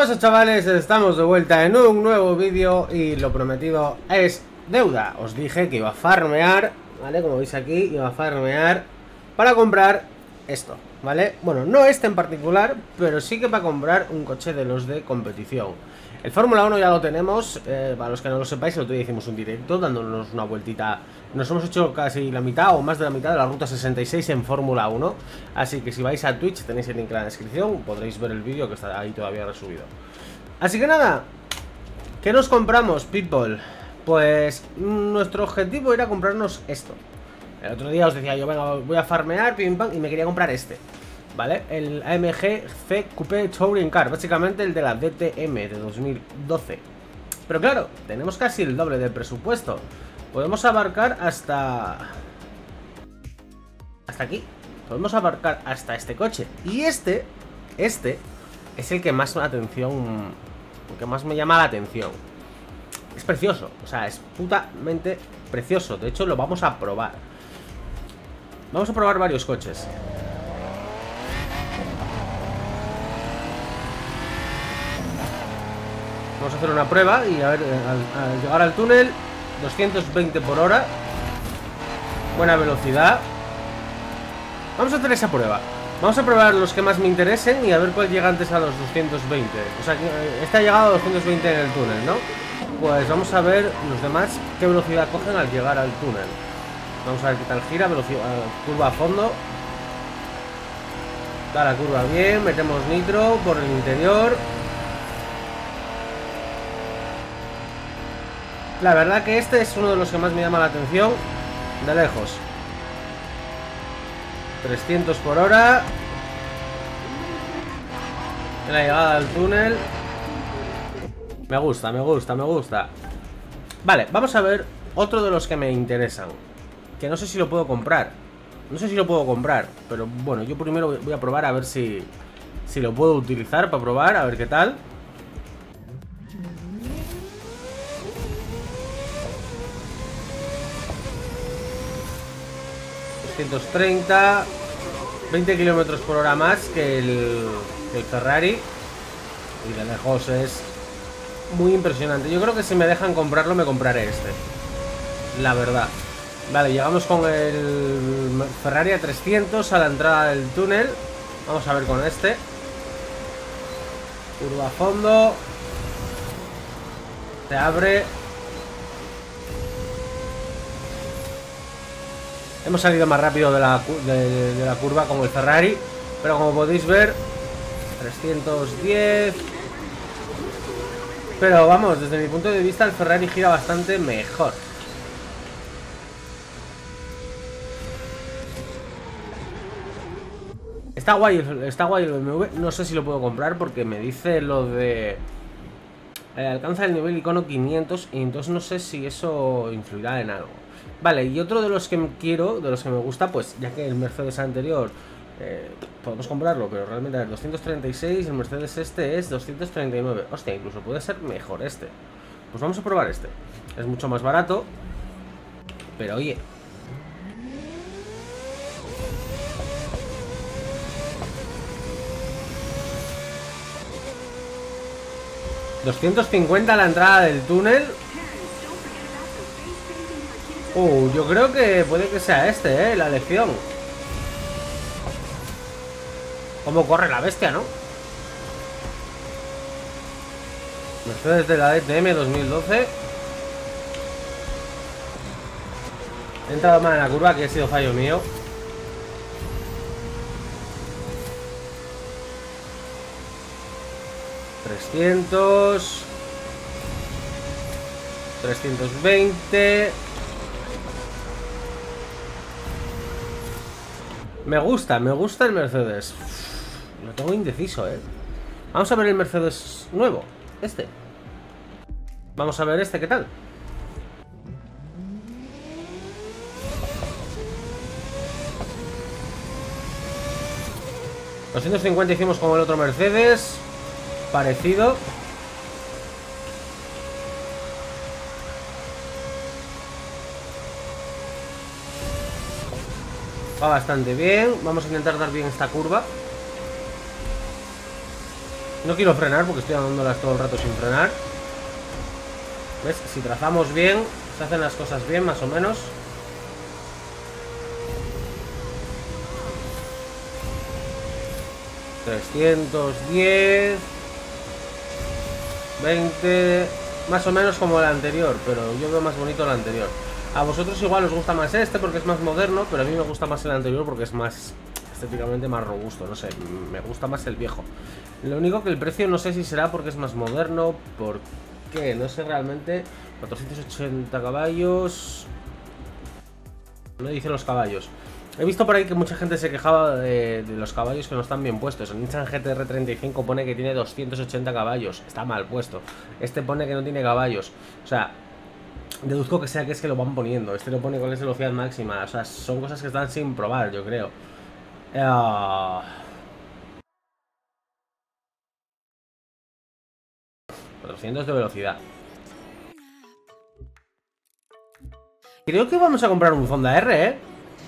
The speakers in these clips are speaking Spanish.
pasa, chavales? Estamos de vuelta en un nuevo vídeo y lo prometido es deuda. Os dije que iba a farmear, ¿vale? Como veis aquí, iba a farmear para comprar esto, ¿vale? Bueno, no este en particular, pero sí que para comprar un coche de los de competición. El Fórmula 1 ya lo tenemos, para los que no lo sepáis, el otro día hicimos un directo dándonos una vueltita. Nos hemos hecho casi la mitad o más de la mitad de la ruta 66 en Fórmula 1. Así que si vais a Twitch tenéis el link en la descripción, podréis ver el vídeo que está ahí todavía resubido. Así que nada, ¿qué nos compramos, people? Pues nuestro objetivo era comprarnos esto. El otro día os decía yo, venga, voy a farmear, pim pam, y me quería comprar este, ¿vale? El AMG C Coupé Touring Car, básicamente el de la DTM de 2012. Pero claro, tenemos casi el doble del presupuesto. Podemos abarcar hasta aquí. Podemos abarcar hasta este coche. Y este es el que más me llama la atención. Es precioso, o sea, es putamente precioso. De hecho, lo vamos a probar. Vamos a probar varios coches. Vamos a hacer una prueba y a ver, al llegar al túnel, 220 por hora. Buena velocidad. Vamos a hacer esa prueba. Vamos a probar los que más me interesen y a ver cuál llega antes a los 220. O sea, este ha llegado a 220 en el túnel, ¿no? Pues vamos a ver los demás qué velocidad cogen al llegar al túnel. Vamos a ver qué tal gira, velocidad, curva a fondo. Da la curva bien, metemos nitro por el interior. La verdad que este es uno de los que más me llama la atención de lejos. 300 por hora. En la llegada al túnel. Me gusta, me gusta, me gusta. Vale, vamos a ver otro de los que me interesan. Que no sé si lo puedo comprar. No sé si lo puedo comprar, pero bueno, yo primero voy a probar a ver si lo puedo utilizar para probar, a ver qué tal. ...230... 20 kilómetros por hora más que el Ferrari. Y de lejos es muy impresionante. Yo creo que si me dejan comprarlo, me compraré este, la verdad. Vale, llegamos con el Ferrari a 300 a la entrada del túnel. Vamos a ver con este. Curva a fondo. Se abre. Hemos salido más rápido de la curva con el Ferrari, pero como podéis ver, 310. Pero vamos, desde mi punto de vista el Ferrari gira bastante mejor. Está guay el BMW. No sé si lo puedo comprar porque me dice lo de alcanza el nivel icono 500 y entonces no sé si eso influirá en algo. Vale, y otro de los que quiero, de los que me gusta, pues ya que el Mercedes anterior podemos comprarlo, pero realmente a ver, 236, el Mercedes este es 239. Hostia, incluso puede ser mejor este. Pues vamos a probar este. Es mucho más barato, pero oye. $250 a la entrada del túnel. Yo creo que puede que sea este, la elección. Cómo corre la bestia, ¿no? Mercedes de la DTM 2012. He entrado mal en la curva, que ha sido fallo mío. $300. 320. Me gusta el Mercedes. Lo tengo indeciso, Vamos a ver el Mercedes nuevo, este. Vamos a ver este, ¿qué tal? $250 hicimos con el otro Mercedes. Parecido. Va bastante bien. Vamos a intentar dar bien esta curva. No quiero frenar porque estoy andándolas todo el rato sin frenar. ¿Ves? Si trazamos bien, se hacen las cosas bien, más o menos. $310, 20, más o menos como el anterior, pero yo veo más bonito el anterior. A vosotros igual os gusta más este porque es más moderno, pero a mí me gusta más el anterior porque es más estéticamente más robusto, no sé, me gusta más el viejo. Lo único que el precio no sé si será porque es más moderno, porque no sé realmente. 480 caballos. No dice los caballos. He visto por ahí que mucha gente se quejaba de los caballos que no están bien puestos. El Nissan GT-R 35 pone que tiene 280 caballos. Está mal puesto. Este pone que no tiene caballos. O sea, deduzco que sea que es que lo van poniendo. Este lo pone con esa velocidad máxima. O sea, son cosas que están sin probar, yo creo. 400 de velocidad. Creo que vamos a comprar un Zonda R, ¿eh?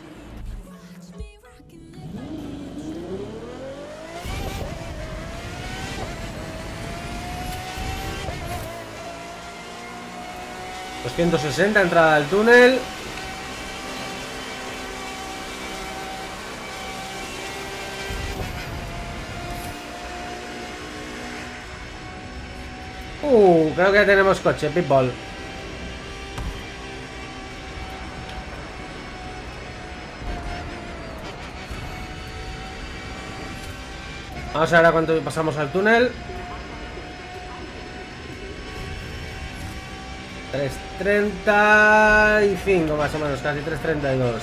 $260, entrada al túnel. Creo que ya tenemos coche, people. Vamos a ver a cuánto pasamos al túnel. 3.35 más o menos, casi 3.32.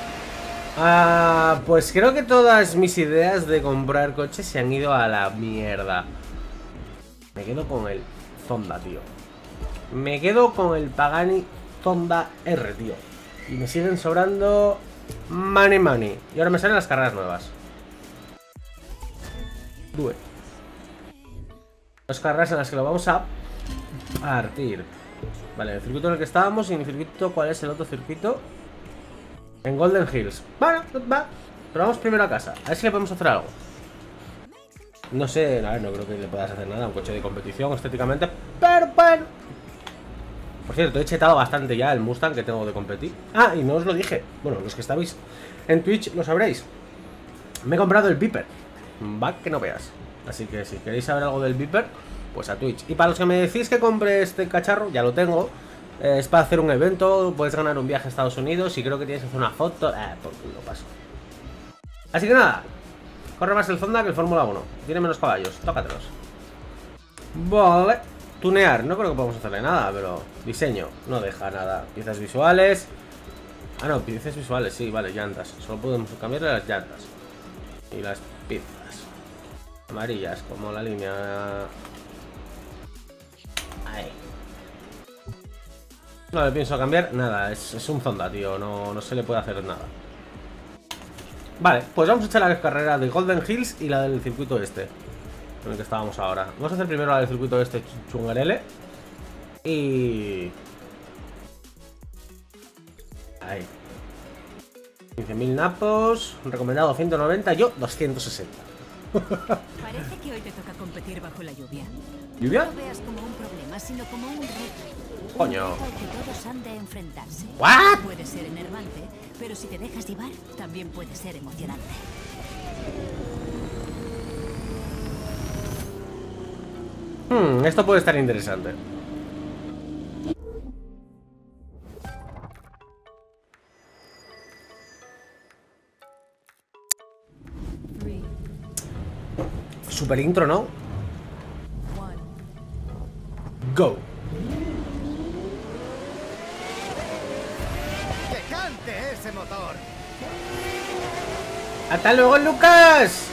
Pues creo que todas mis ideas de comprar coches se han ido a la mierda. Me quedo con el Zonda, tío. Me quedo con el Pagani Zonda R, tío. Y me siguen sobrando money. Y ahora me salen las carreras nuevas. Due. Las carreras en las que lo vamos a partir. Vale, el circuito en el que estábamos. Y en el circuito, ¿cuál es el otro circuito? En Golden Hills. Bueno, va. Pero vamos primero a casa. A ver si le podemos hacer algo. No sé, a ver, no creo que le puedas hacer nada a un coche de competición estéticamente. Pero bueno. Por cierto, he chetado bastante ya el Mustang que tengo de competir. Ah, y no os lo dije. Bueno, los que estabais en Twitch lo sabréis. Me he comprado el Viper. Va que no veas. Así que si queréis saber algo del Viper, pues a Twitch. Y para los que me decís que compre este cacharro, ya lo tengo. Es para hacer un evento, puedes ganar un viaje a Estados Unidos y creo que tienes que hacer una foto. Por lo paso. Así que nada, corre más el Zonda que el Fórmula 1. Tiene menos caballos, tócatelos. Vale. Tunear, no creo que podamos hacerle nada, pero diseño, no deja nada. Piezas visuales. Ah, no, piezas visuales, sí, vale, llantas. Solo podemos cambiarle las llantas. Y las piezas amarillas, como la línea. Ahí. No le pienso cambiar nada, es un Zonda, tío, no se le puede hacer nada. Vale, pues vamos a echar la carrera de Golden Hills y la del circuito este, en el que estábamos ahora. Vamos a hacer primero la del circuito este chungarele. Y... ahí. 15.000 napos, recomendado 190, yo 260. Parece que hoy te toca competir bajo la lluvia. ¿Lluvia? No lo veas como un problema, sino como un reto. Coño. Un reto al que todos han de enfrentarse. ¿What? Puede ser enervante, pero si te dejas llevar, también puede ser emocionante. Esto puede estar interesante. Super intro, ¿no? Go. ¡Que cante ese motor! ¡Hasta luego, Lucas!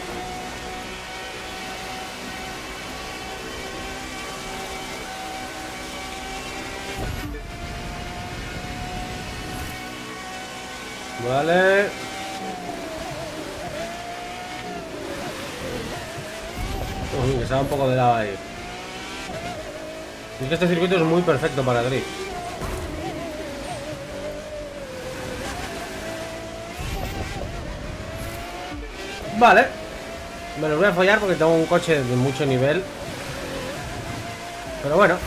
Vale. Uy, que se da un poco de lado ahí. Es que este circuito es muy perfecto para drift. Vale. Me los voy a follar porque tengo un coche de mucho nivel. Pero bueno.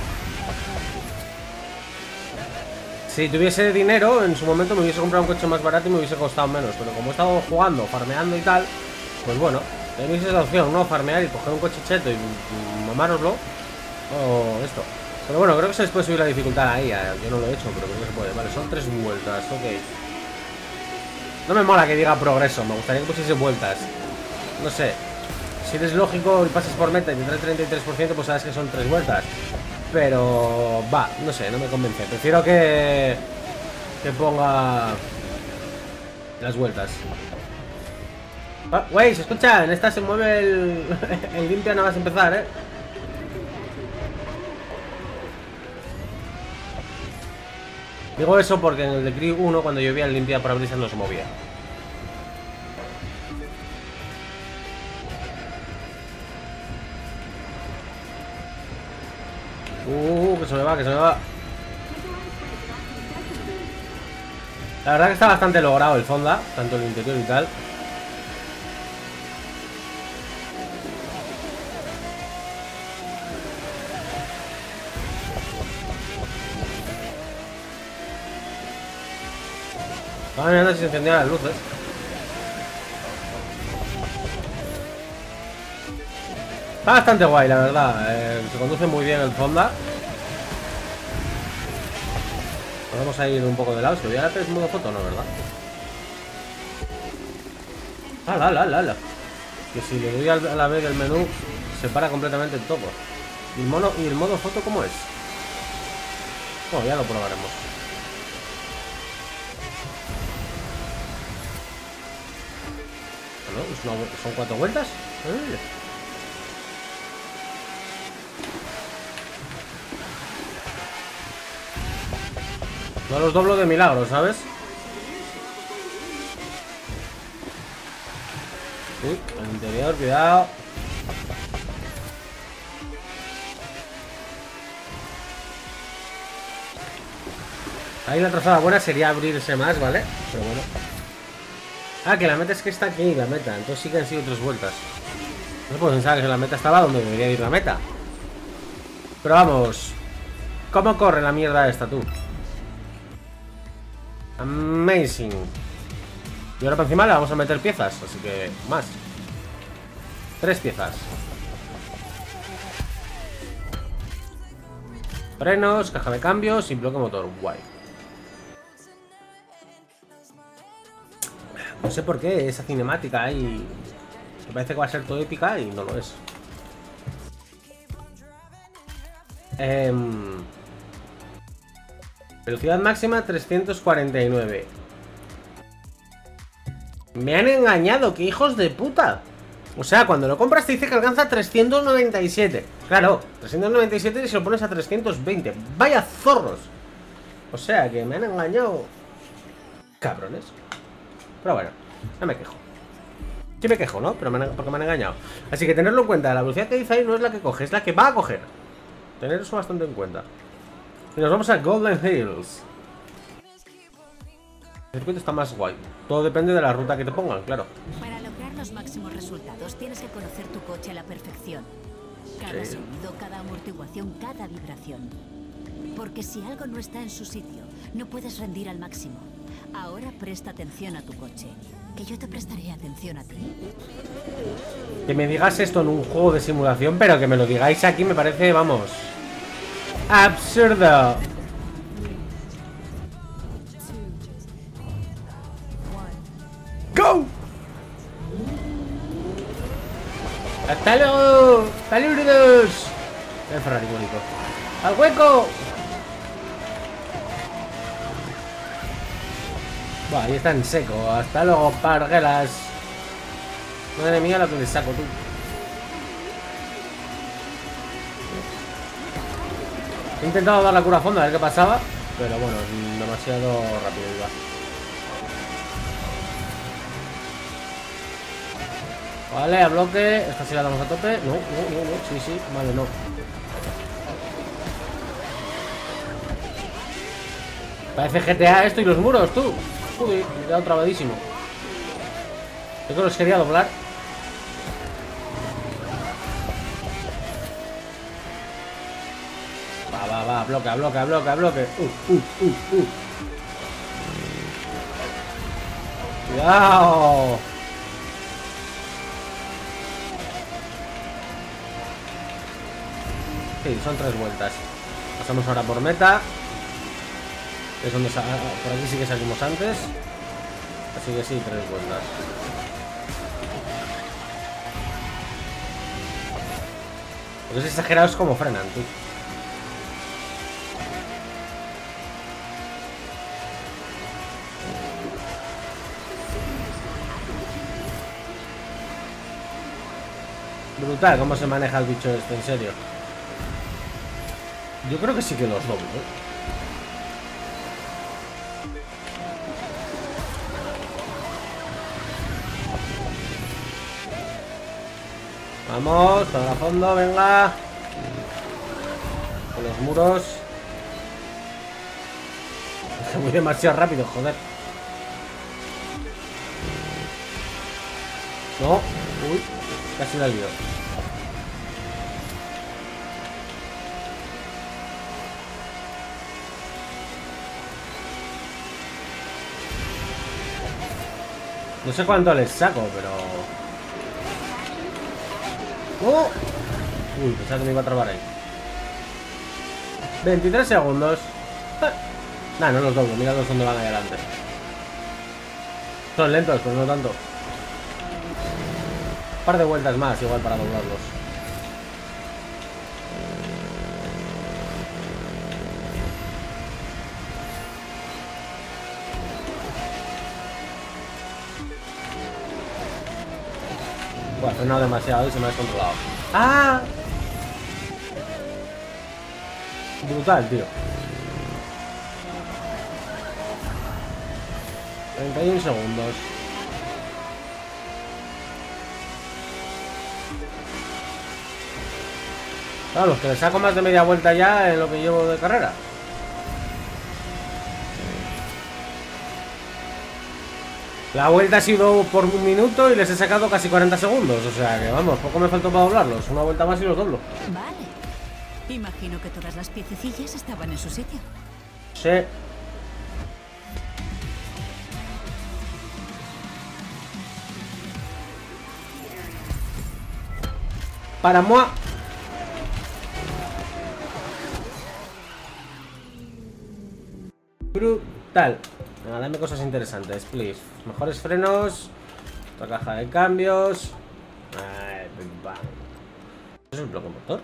Si tuviese dinero, en su momento me hubiese comprado un coche más barato y me hubiese costado menos. Pero como he estado jugando, farmeando y tal, pues bueno, tenéis esa opción, ¿no? Farmear y coger un coche cheto y mamároslo. O esto. Pero bueno, creo que se les puede subir la dificultad ahí. Yo no lo he hecho, pero creo que se puede. Vale, son 3 vueltas, ok. No me mola que diga progreso, me gustaría que pusiese vueltas. No sé. Si eres lógico y pasas por meta y te trae 33%, pues sabes que son 3 vueltas. Pero va, no sé, no me convence. Prefiero que ponga las vueltas. Wey, se escucha, en esta se mueve el limpia, no vas a empezar, Digo eso porque en el de Crew 1, cuando llovía, el limpia parabrisas no se movía. Que se me va, que se me va. La verdad que está bastante logrado el Fonda, tanto el interior y tal. Estaba mirando si se encendían las luces. Está bastante guay, la verdad. Se conduce muy bien el Fonda. Vamos a ir un poco de lado. Si lo voy a hacer modo foto, no, ¿verdad? ¡Hala! Que si le doy a la vez del menú, se para completamente todo. ¿Y el modo foto cómo es? Bueno, ya lo probaremos. ¿No? ¿Son 4 vueltas? No los doblo de milagro, ¿sabes? El interior, cuidado. Ahí la trazada buena sería abrirse más, ¿vale? Pero bueno. Ah, que la meta es que está aquí, la meta. Entonces sí que han sido 3 vueltas. No puedo pensar que la meta estaba donde debería ir la meta. Pero vamos. ¿Cómo corre la mierda esta, tú? Amazing. Y ahora por encima le vamos a meter piezas. Así que más. 3 piezas. Frenos, caja de cambios y bloque motor. Guay. No sé por qué esa cinemática ahí me parece que va a ser todo épica y no lo es. Velocidad máxima 349. Me han engañado, qué hijos de puta. O sea, cuando lo compras te dice que alcanza 397. Claro, 397 y se lo pones a 320. Vaya zorros. O sea, que me han engañado. Cabrones. Pero bueno, no me quejo. Sí me quejo, ¿no? Pero porque me han engañado. Así que tenerlo en cuenta. La velocidad que dice ahí no es la que coge, es la que va a coger. Tener eso bastante en cuenta. Y nos vamos a Golden Hills. El circuito está más guay. Todo depende de la ruta que te pongan, claro. Para lograr los máximos resultados tienes que conocer tu coche a la perfección. Cada sonido, cada amortiguación, cada vibración. Porque si algo no está en su sitio, no puedes rendir al máximo. Ahora presta atención a tu coche, que yo te prestaré atención a ti. Que me digas esto en un juego de simulación, pero que me lo digáis aquí me parece, vamos, absurdo. ¡Go! ¡Hasta luego! ¡Saludos! El Ferrari bonito. ¡Al hueco! Buah, ahí está en seco. Hasta luego, parguelas. Madre mía, lo que le saco, tú. He intentado dar la cura a fondo a ver qué pasaba, pero bueno, demasiado rápido iba. Vale, a bloque. Esta sí la damos a tope. No. Sí. Vale, no. Parece GTA esto y los muros, tú. Joder, me he quedado trabadísimo. Yo que los quería doblar. Va, bloque. Cuidado. Sí, son 3 vueltas. Pasamos ahora por meta. Es donde por aquí sí que salimos antes. Así que sí, 3 vueltas. Lo que es exagerado es como frenan, tú. Brutal cómo se maneja el bicho este, en serio. Yo creo que sí que los doblo, ¿eh? Vamos, para fondo, venga. Con los muros. Voy demasiado rápido, joder. No, uy, casi la lío. No sé cuánto les saco, pero... ¡Oh! Uy, pensaba que me iba a trabar ahí. 23 segundos. Nah, no los doblo, mira dónde van ahí adelante. Son lentos, pero no tanto. Un par de vueltas más, igual, para doblarlos. Bueno, he frenado demasiado y se me ha descontrolado. ¡Ah! Brutal, tío. 31 segundos. Vamos, que le saco más de media vuelta ya en lo que llevo de carrera. La vuelta ha sido por 1 minuto y les he sacado casi 40 segundos. O sea que vamos, poco me faltó para doblarlos. Una vuelta más y los doblo. Vale. Imagino que todas las piececillas estaban en su sitio. Sí. Para moi. Brutal. Venga, dame cosas interesantes, please. Mejores frenos. Otra caja de cambios. ¿Eso es el bloque motor?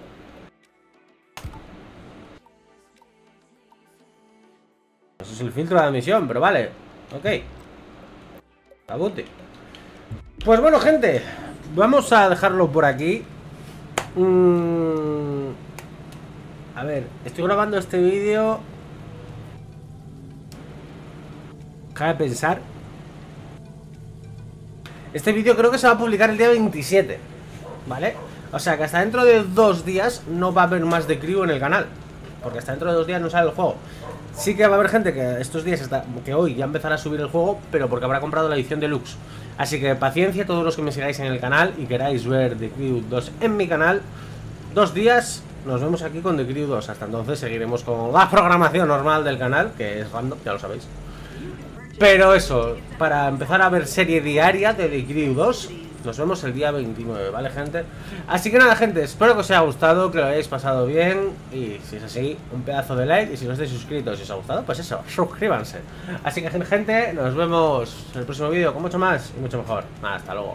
Eso es el filtro de admisión, pero vale. Ok. Tabuti. Pues bueno, gente. Vamos a dejarlo por aquí. A ver, estoy grabando este vídeo. Cabe pensar. Este vídeo creo que se va a publicar el día 27. ¿Vale? O sea que hasta dentro de 2 días no va a haber más de Crew en el canal. Porque hasta dentro de 2 días no sale el juego. Sí que va a haber gente que estos días, que hoy ya empezará a subir el juego, pero porque habrá comprado la edición deluxe. Así que paciencia todos los que me sigáis en el canal y queráis ver The Crew 2 en mi canal. 2 días, nos vemos aquí con The Crew 2. Hasta entonces seguiremos con la programación normal del canal, que es random, ya lo sabéis. Pero eso, para empezar a ver serie diaria de The Crew 2, nos vemos el día 29, ¿vale, gente? Así que nada, gente, espero que os haya gustado, que lo hayáis pasado bien. Y si es así, un pedazo de like. Y si no estáis suscritos y os ha gustado, pues eso, suscríbanse. Así que, gente, nos vemos en el próximo vídeo con mucho más y mucho mejor. Hasta luego.